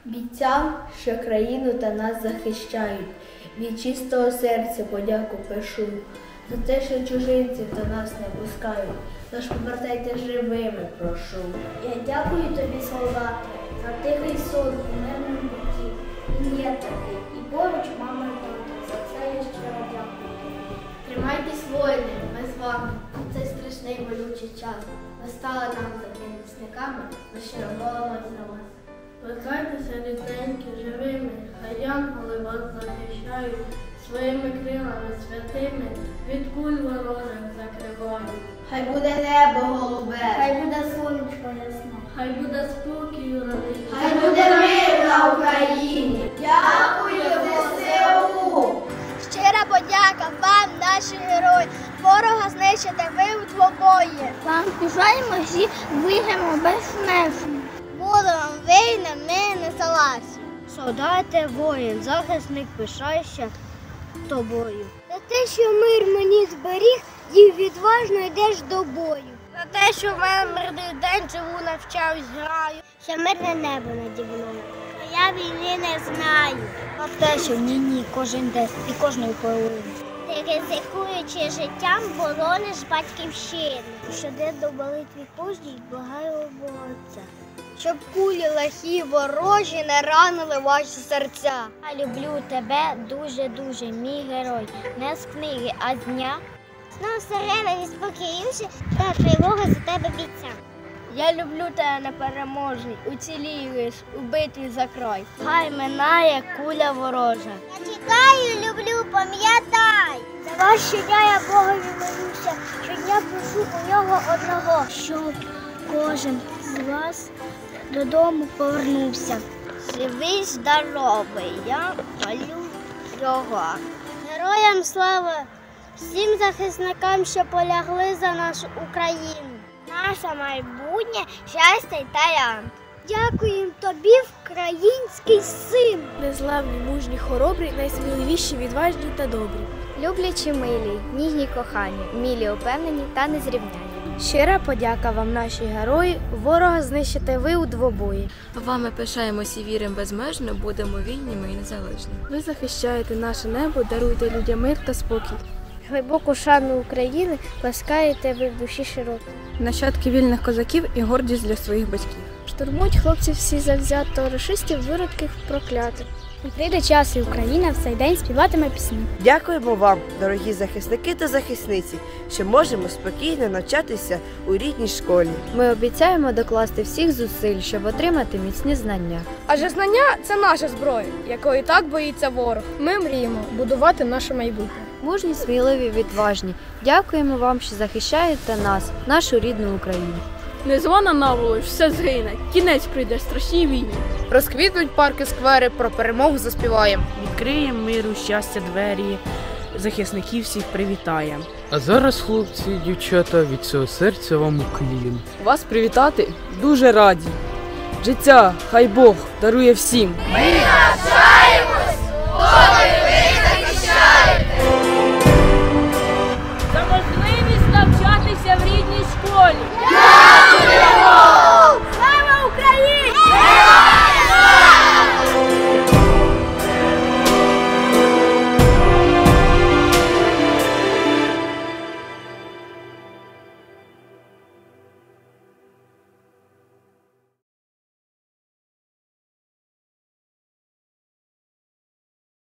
Бійцям, що країну та нас захищають, від чистого серця подяку пишу за те, що чужинців до нас не пускають. Тож повертайте живими, прошу. Я дякую тобі, солдати, за тихий сон у мирному житті. Він є такий, і поруч мама й тато. За це я щиро дякую. Тримайтесь, воїни, ми з вами. У цей страшний болючий час. Ви стали нам захисниками, ми щиро молимось за вас. Лишайтеся рідненькі, живими, хай янголи вас захищають, своїми крилами святими від куль ворожих закривають. Хай буде небо голубе, Хай буде сонечко ясне. Хай буде спокій у родині. хай буде мир на Україні. Дякую, ЗСУ! Щира подяка вам, наші герої. Ворога знищите ви у двобої. Вам бажаємо всі виграємо безсмертно. Ворогам війни ми не согласні. Солдате, воїн, захисник, пишайся тобою. За те, що мир мені зберіг, і відважно йдеш до бою. За те, що в мене мирний день живу, навчаюсь, граю. Що мирне небо наді мною. Я війни не знаю. За те, що ні, кожен день і кожної хвилини. Ти ризикуючи життям, борониш батьківщину. Щоденно до молитві кожній благаю Бога Отця. Щоб кулі лихі ворожі не ранили ваші серця. Я люблю тебе дуже-дуже, мій герой. Не з книги, а з дня. Знов сирена неспокійніші, та тривога за тебе бійця. Я люблю тебе непереможний, уцілієш у битві за край. Хай минає куля ворожа. Я чекаю, люблю, пам'ятай. За вас щодня я Богові молюся, щодня прошу у нього одного, щоб кожен з вас додому повернувся. Живий, здоровий, я молю його. Героям слава, всім захисникам, що полягли за нашу Україну. Наше майбутнє, щастя й талант. Дякуємо тобі, український син. Незламні, мужні, хоробрі, найсміливіші, відважні та добрі. Люблячі милі, ніжні кохані, мілі упевнені та незрівняні. Щира подяка вам, наші герої, ворога знищите ви у двобої. Вами пишаємось і віримо безмежно, будемо вільними і незалежні. Ви захищаєте наше небо, даруєте людям мир та спокій. Глибоку шану України ласкаєте ви в душі широкій. Нащадки вільних козаків і гордість для своїх батьків. Штурмують хлопці всі завзято, рашистів виродких проклятих. І прийде час, і Україна в цей день співатиме пісні. Дякуємо вам, дорогі захисники та захисниці, що можемо спокійно навчатися у рідній школі. Ми обіцяємо докласти всіх зусиль, щоб отримати міцні знання. Адже знання – це наша зброя, якої так боїться ворог. Ми мріємо будувати наше майбутнє. Мужні, сміливі, відважні. Дякуємо вам, що захищаєте нас, нашу рідну Україну. Незвана наволоч, все згине, кінець прийде страшній війні. Розквітнуть парки, сквери, про перемогу заспіваємо. Відкриємо миру, щастя, двері, захисників всіх привітаємо. А зараз, хлопці і дівчата, від цього серця вам уклін. Вас привітати дуже раді. Життя хай Бог дарує всім.